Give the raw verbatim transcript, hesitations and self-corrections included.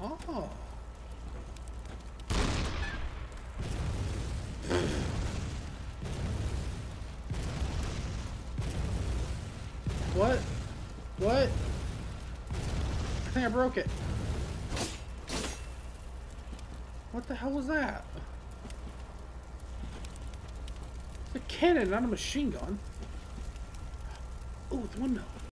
Oh. What? What? I think I broke it. What the hell was that? It's a cannon, not a machine gun. Oh, it's a window.